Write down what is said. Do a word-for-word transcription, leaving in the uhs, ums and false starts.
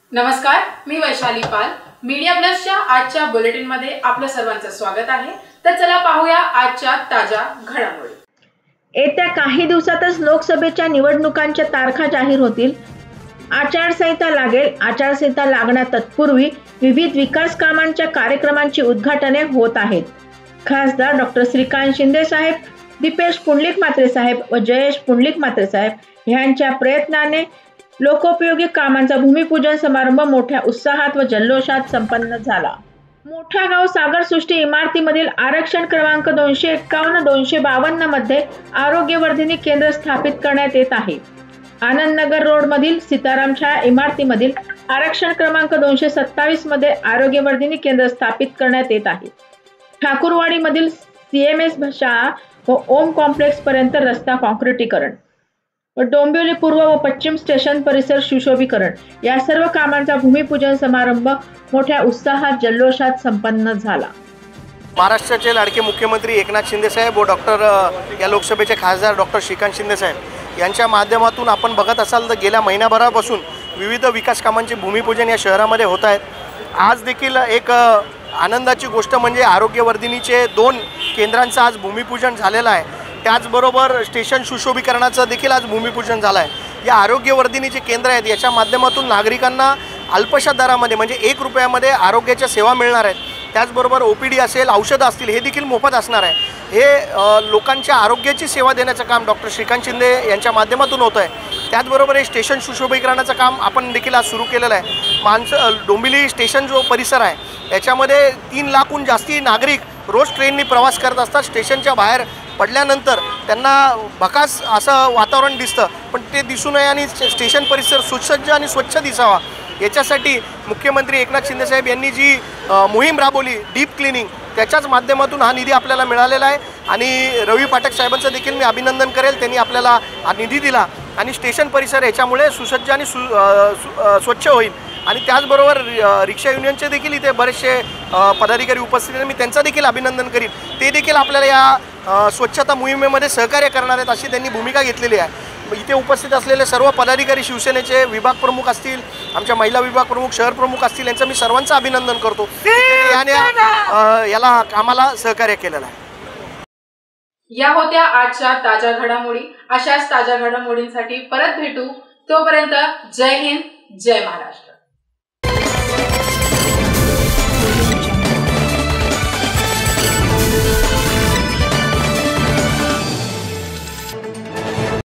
नमस्कार, मी वैशाली पाल. मीडिया प्लसच्या आजच्या बुलेटिन मध्ये आपलं सर्वांचं स्वागत आहे. तर चला पाहूया आजच्या ताज्या घडामोडी. येत्या काही दिवसातच लोकसभेच्या निवडणुकांच्या तारखा जाहीर होतील. आचारसंहिता लागेल. आचारसंहिता लागण्या तत्पूर्वी विविध विकास कामांच्या कार्यक्रमांची उद्घाटने होत आहेत. खासदार डॉक्टर श्रीकांत शिंदे साहेब, दीपेश पुंडलिक म्हात्रे साहेब व जयेश पुंडलिक म्हात्रे साहेब यांच्या प्रयत्नाने लोकोपयोगी कामांचा भूमिपूजन समारंभ मोठ्या उत्साहात व जल्लोषात संपन्न झाला. मोठा गाव सागरसृष्टी इमारतीमधील आरक्षण क्रमांक दोनशे एक्कावन्न दोनशे बावन्न मध्ये आरोग्यवर्धिनी केंद्र स्थापित करण्यात येत आहे. आनंदनगर रोड मधील सीताराम शाळा इमारतीमधील आरक्षण क्रमांक दोनशे सत्तावीस मध्ये आरोग्यवर्धिनी केंद्र स्थापित करण्यात येत आहे. ठाकूरवाडी मधील सीएमएस शाळा व ओम कॉम्प्लेक्स पर्यंत रस्ता कॉन्क्रिटीकरण व डोंबिवली पूर्व व पश्चिम स्टेशन परिसर सुशोभीकरण या सर्व कामांचा भूमिपूजन समारंभ मोठ्या उत्साहात जल्लोषात संपन्न झाला. महाराष्ट्राचे लाडके मुख्यमंत्री एकनाथ शिंदे साहेब व डॉक्टर या लोकसभेचे खासदार डॉक्टर श्रीकांत शिंदे साहेब यांच्या माध्यमातून आपण बघत असाल तर गेल्या महिनाभरापासून विविध विकास कामांचे भूमिपूजन या शहरामध्ये होत आहेत. आज देखील एक आनंदाची गोष्ट म्हणजे आरोग्यवर्धिनीचे दोन केंद्रांचं आज भूमिपूजन झालेलं आहे. त्याचबरोबर स्टेशन सुशोभीकरणाचं देखील आज भूमिपूजन झालं आहे. या आरोग्यवर्धिनीचे केंद्र आहेत याच्या माध्यमातून नागरिकांना अल्पशा दरामध्ये म्हणजे एक रुपयामध्ये आरोग्याच्या सेवा मिळणार आहेत. त्याचबरोबर ओ पी डी असेल, औषधं असतील हे देखील मोफत असणार आहे. हे लोकांच्या आरोग्याची सेवा देण्याचं काम डॉक्टर श्रीकांत शिंदे यांच्या माध्यमातून होतं आहे. त्याचबरोबर हे स्टेशन सुशोभीकरणाचं काम आपण देखील आज सुरू केलेलं आहे. माणसं डोंबिवली स्टेशन जो परिसर आहे याच्यामध्ये तीन लाखहून जास्ती नागरिक रोज ट्रेननी प्रवास करत असतात. स्टेशनच्या बाहेर पडल्यानंतर त्यांना भकास असं वातावरण दिसतं, पण ते दिसू नये आणि स्टेशन परिसर सुसज्ज आणि स्वच्छ दिसावा याच्यासाठी मुख्यमंत्री एकनाथ शिंदे साहेब यांनी जी मोहीम राबवली डीप क्लिनिंग त्याच्याच माध्यमातून हा निधी आपल्याला मिळालेला आहे. आणि रवी पाठक साहेबांचं देखील मी अभिनंदन करेल, त्यांनी आपल्याला हा निधी दिला आणि स्टेशन परिसर याच्यामुळे सुसज्ज आणि सु स्वच्छ होईल. आणि त्याचबरोबर रिक्षा युनियनचे देखील इथे बरेचसे पदाधिकारी उपस्थित आहेत. मी त्यांचं देखील अभिनंदन करीन. ते देखील आपल्याला या स्वच्छता मोहिमेमध्ये सहकार्य करणार आहेत अशी त्यांनी भूमिका घेतलेली आहे. इथे उपस्थित असलेले सर्व पदाधिकारी शिवसेनेचे विभाग प्रमुख असतील, आमच्या महिला विभाग प्रमुख, शहर प्रमुख असतील, यांचं मी सर्वांचं अभिनंदन करतो. याने याला कामाला सहकार्य केलेलं आहे. या होत्या आजच्या ताज्या घडामोडी. अशाच ताज्या घडामोडींसाठी परत भेटू. तोपर्यंत जय हिंद, जय महाराष्ट्र.